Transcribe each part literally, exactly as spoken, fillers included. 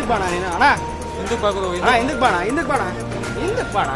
ಹಿಂದಕ್ಕೆ ಬಾಣ ನೀನು ಅಣ್ಣ ಹಿಂದಕ್ಕೆ ಬಾಗುರು ಅಣ್ಣ ಹಿಂದಕ್ಕೆ ಬಾಣ ಹಿಂದಕ್ಕೆ ಬಾಣ ಹಿಂದಕ್ಕೆ ಬಾಣ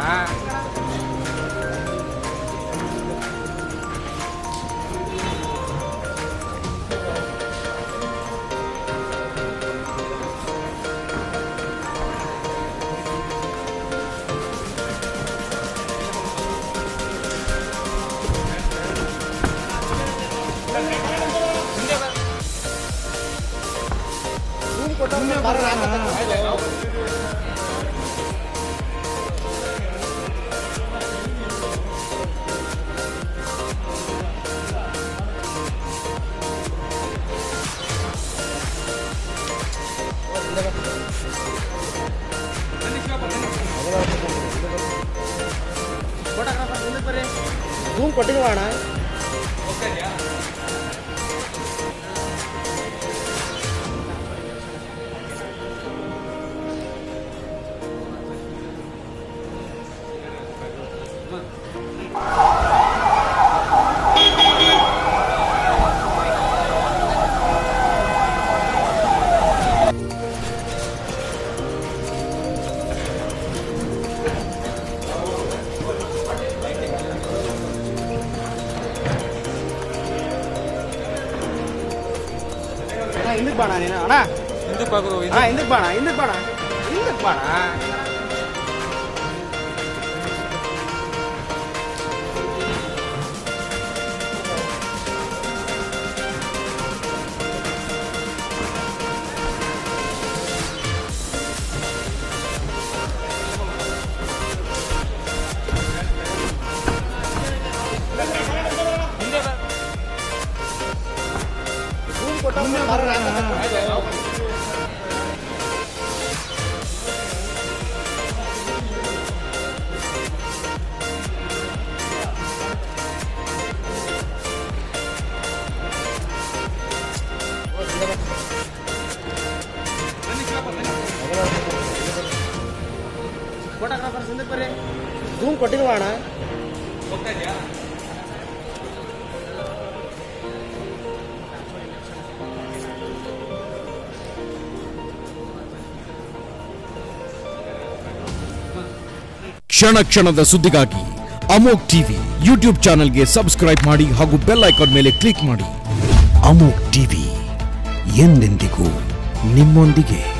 ರೂಮ್ ಕೊಟ್ಟಿದ್ದೀವಿ ಅಣ್ಣ ಹಿಂದಕ್ಕೆ ಬಾಣ ನೀನು ಅಣ್ಣ ಹಿಂದಕ್ಕೆ ಬಾಗುರು ಅಣ್ಣ ಹಿಂದಕ್ಕೆ ಬಾಣ ಹಿಂದಕ್ಕೆ ಬಾಣ ಹಿಂದಕ್ಕೆ ಬಾಣ ಫೋಟೋಗ್ರಾಫರ್ಸ್ ಹಿಂದಕ್ಕೆ ಬರ್ರಿ ರೂಮ್ ಕೊಟ್ಟಿದ್ದೀವಿ ಅಣ್ಣ ಹೋಗ್ತಾ ಇದೆಯಾ ಕ್ಷಣ ಕ್ಷಣದ ಸುದ್ದಿಗಾಗಿ ಅಮೋಕ್ ಟಿವಿ ಯೂಟ್ಯೂಬ್ ಚಾನೆಲ್ಗೆ ಸಬ್ಸ್ಕ್ರೈಬ್ ಮಾಡಿ ಹಾಗೂ ಬೆಲ್ ಐಕಾನ್ ಮೇಲೆ ಕ್ಲಿಕ್ ಮಾಡಿ. ಅಮೋಕ್ ಟಿವಿ ಎಂದೆಂದಿಗೂ ನಿಮ್ಮೊಂದಿಗೆ.